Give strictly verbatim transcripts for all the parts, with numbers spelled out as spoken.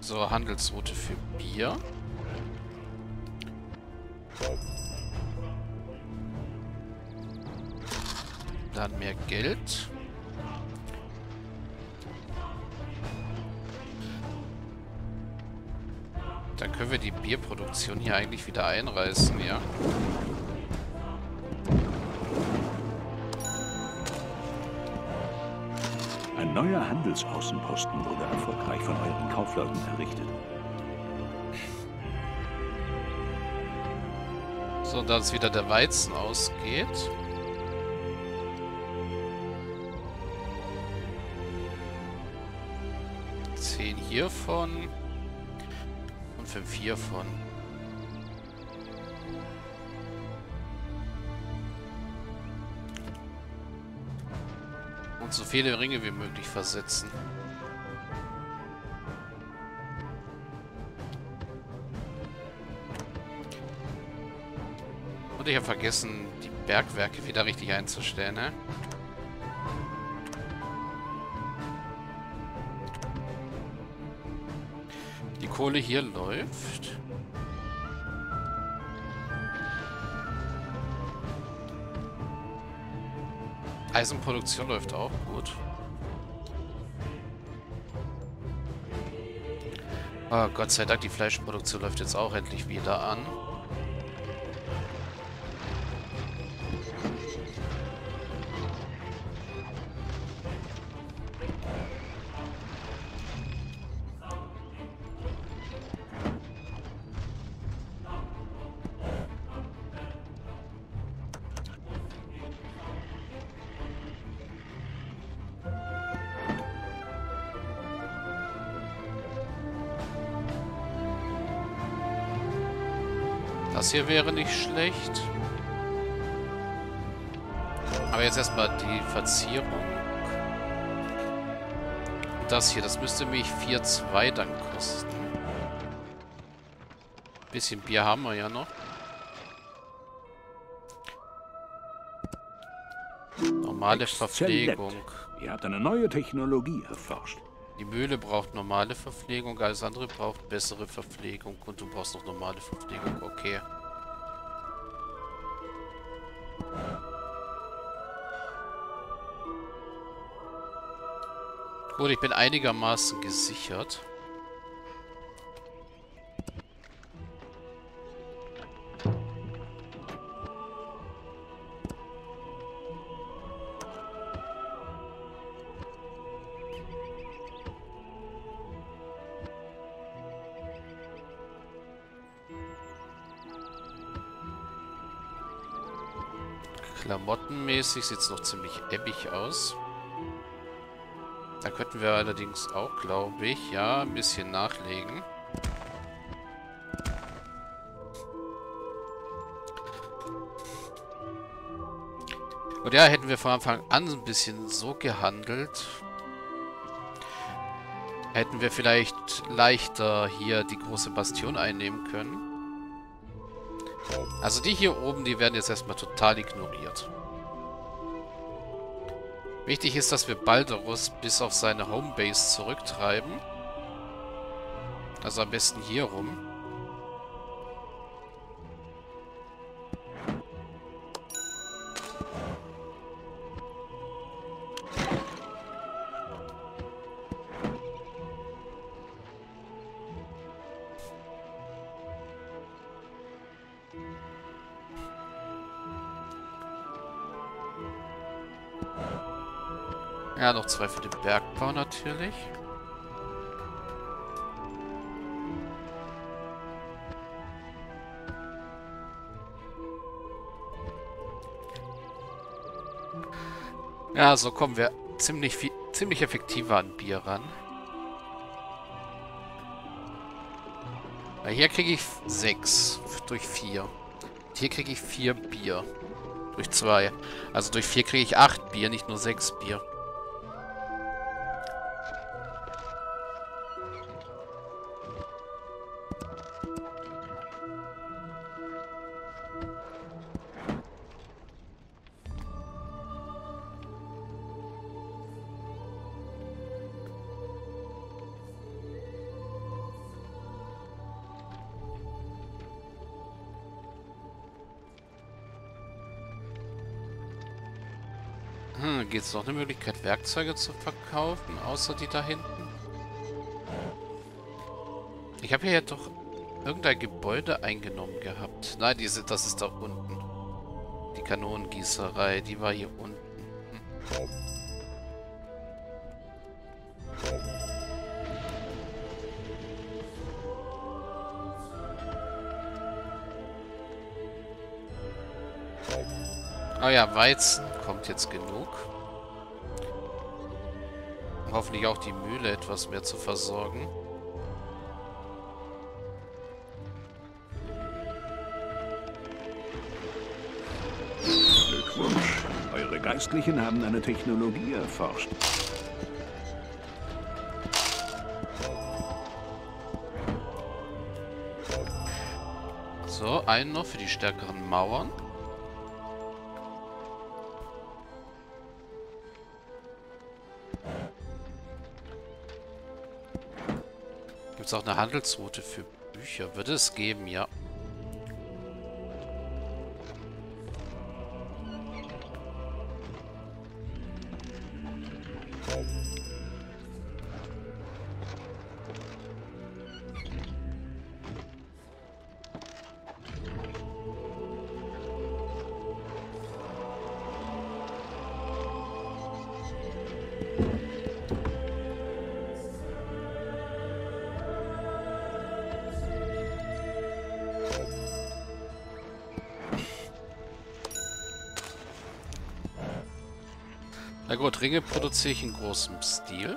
So, Handelsroute für Bier. Dann mehr Geld. Dann können wir die Bierproduktion hier eigentlich wieder einreißen, ja. Ein neuer Handelsaußenposten wurde erfolgreich von euren Kaufleuten errichtet. So, da jetzt wieder der Weizen ausgeht. Zehn hiervon. Und fünf hiervon. Und so viele Ringe wie möglich versetzen. Und ich habe vergessen, die Bergwerke wieder richtig einzustellen, ne? Die Kohle hier läuft. Eisenproduktion läuft auch gut. Oh, Gott sei Dank, die Fleischproduktion läuft jetzt auch endlich wieder an. Das hier wäre nicht schlecht. Aber jetzt erstmal die Verzierung. Das hier, das müsste mich vier Komma zwei dann kosten. Bisschen Bier haben wir ja noch. Normale Exzellent. Verpflegung. Ihr habt eine neue Technologie erforscht. Die Mühle braucht normale Verpflegung, alles andere braucht bessere Verpflegung. Und du brauchst noch normale Verpflegung, okay. Gut, ich bin einigermaßen gesichert. Klamottenmäßig sieht es noch ziemlich ebbig aus. Da könnten wir allerdings auch, glaube ich, ja, ein bisschen nachlegen. Und ja, hätten wir von Anfang an ein bisschen so gehandelt, hätten wir vielleicht leichter hier die große Bastion einnehmen können. Also die hier oben, die werden jetzt erstmal total ignoriert. Wichtig ist, dass wir Balderus bis auf seine Homebase zurücktreiben. Also am besten hier rum. Ja, noch zwei für den Bergbau natürlich. Ja, so kommen wir ziemlich viel, ziemlich effektiver an Bier ran. Weil hier kriege ich sechs durch vier. Hier kriege ich vier Bier durch zwei. Also durch vier kriege ich acht Bier, nicht nur sechs Bier. Hm, gibt es noch eine Möglichkeit, Werkzeuge zu verkaufen, außer die da hinten? Ich habe hier ja doch irgendein Gebäude eingenommen gehabt. Nein, diese, das ist da unten. Die Kanonengießerei, die war hier unten. Hm. Ah ja, Weizen kommt jetzt genug. Hoffentlich auch die Mühle etwas mehr zu versorgen. Glückwunsch. Eure Geistlichen haben eine Technologie erforscht. So, einen noch für die stärkeren Mauern. Gibt es auch eine Handelsroute für Bücher? Würde es geben, ja. Na gut, Ringe produziere ich in großem Stil.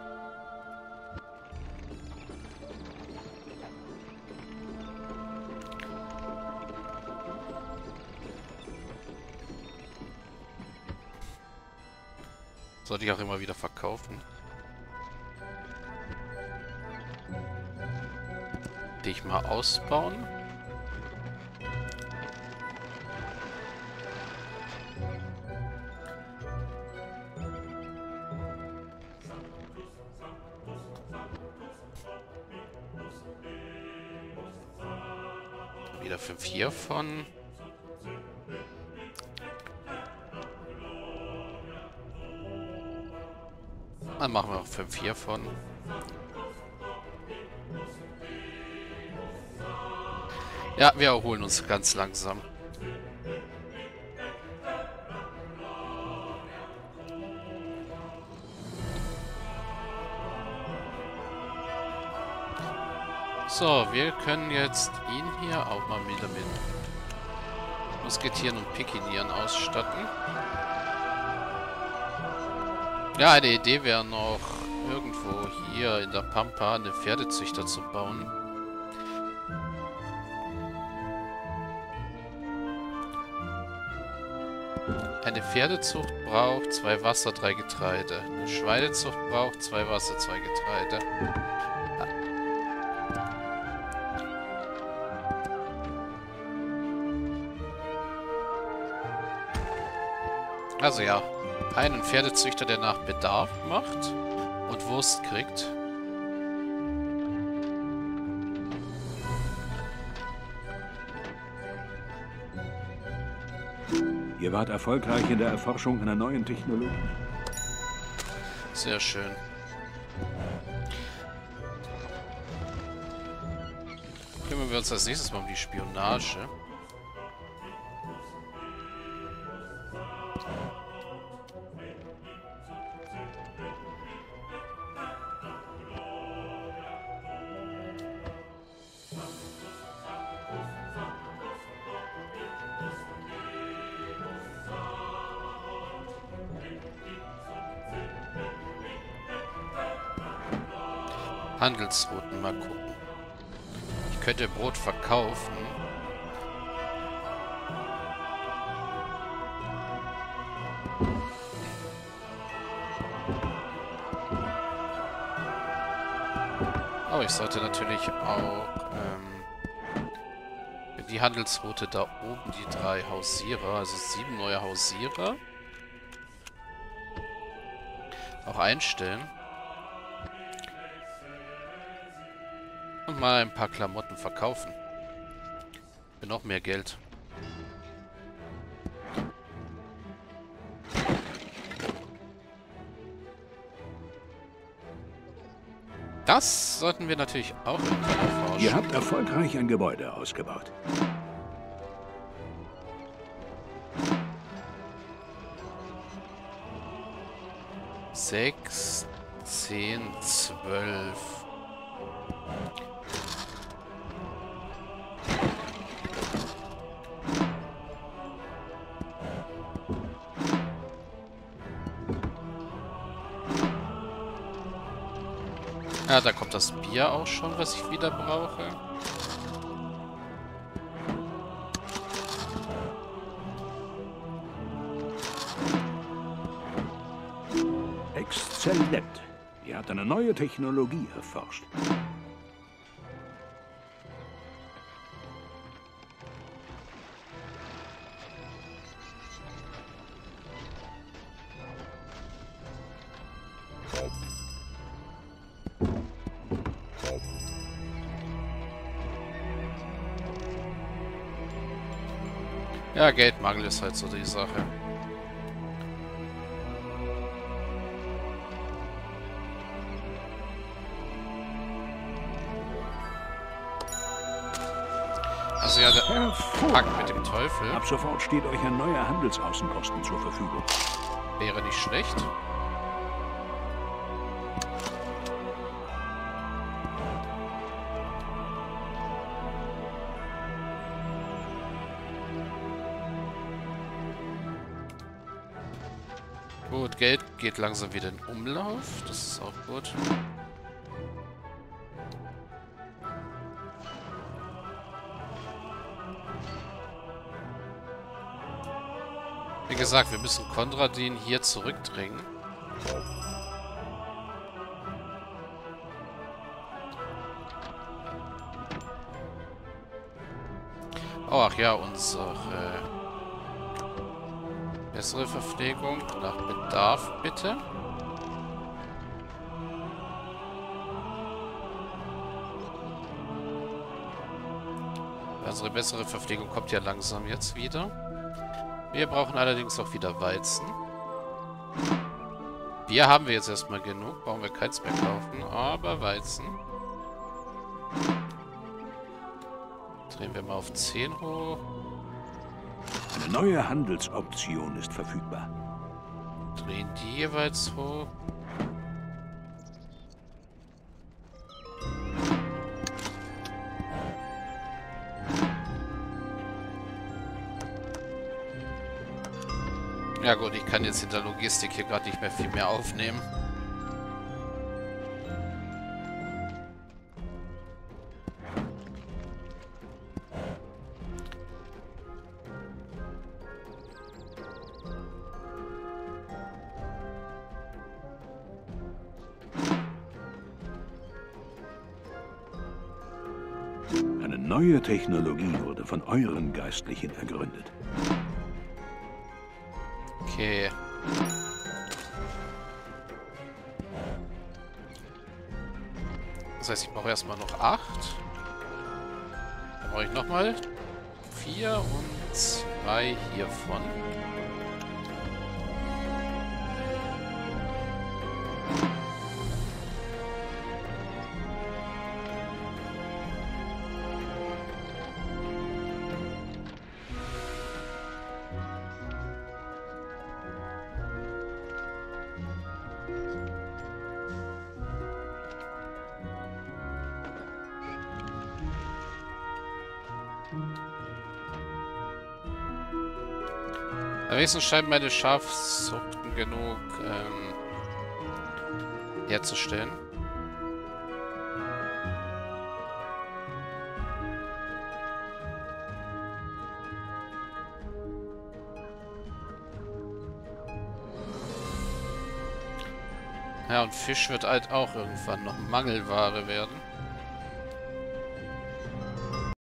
Sollte ich auch immer wieder verkaufen. Dich mal ausbauen. Wieder fünf hiervon. Dann machen wir auch fünf hiervon. Ja, wir erholen uns ganz langsam. So, wir können jetzt ihn hier auch mal wieder mit Musketieren und Pikinieren ausstatten. Ja, eine Idee wäre noch, irgendwo hier in der Pampa eine Pferdezüchter zu bauen. Eine Pferdezucht braucht zwei Wasser, drei Getreide. Eine Schweinezucht braucht zwei Wasser, zwei Getreide. Also ja, einen Pferdezüchter, der nach Bedarf macht und Wurst kriegt. Ihr wart erfolgreich in der Erforschung einer neuen Technologie. Sehr schön. Kümmern wir uns als nächstes mal um die Spionage. Handelsrouten, mal gucken. Ich könnte Brot verkaufen. Oh, ich sollte natürlich auch ähm, die Handelsroute da oben, die drei Hausierer, also sieben neue Hausierer, auch einstellen. Und mal ein paar Klamotten verkaufen. Für noch mehr Geld. Das sollten wir natürlich auch irgendwann erforschen. Ihr habt erfolgreich ein Gebäude ausgebaut. Sechs, zehn, zwölf. Ja, da kommt das Bier auch schon, was ich wieder brauche. Exzellent. Ihr habt eine neue Technologie erforscht. Ja, Geldmangel ist halt so die Sache. Also ja, der Pakt mit dem Teufel Ab sofort steht euch ein neuer Handelsaußenposten zur Verfügung. wäre nicht schlecht. Gut, Geld geht langsam wieder in Umlauf. Das ist auch gut. Wie gesagt, wir müssen Konradin hier zurückdrängen. Oh, ach ja, unsere bessere Verpflegung nach Bedarf, bitte. Unsere bessere Verpflegung kommt ja langsam jetzt wieder. Wir brauchen allerdings auch wieder Weizen. Bier haben wir jetzt erstmal genug, brauchen wir keins mehr kaufen, aber Weizen. Drehen wir mal auf zehn hoch. Eine neue Handelsoption ist verfügbar. Drehen die jeweils hoch. Ja gut, ich kann jetzt in der Logistik hier gerade nicht mehr viel mehr aufnehmen. Eine neue Technologie wurde von euren Geistlichen ergründet. Okay. Das heißt, ich brauche erstmal noch acht. Dann brauche ich nochmal vier und zwei hiervon. Am wenigsten scheinen meine Schafzuchten genug ähm, herzustellen. Ja, und Fisch wird halt auch irgendwann noch Mangelware werden.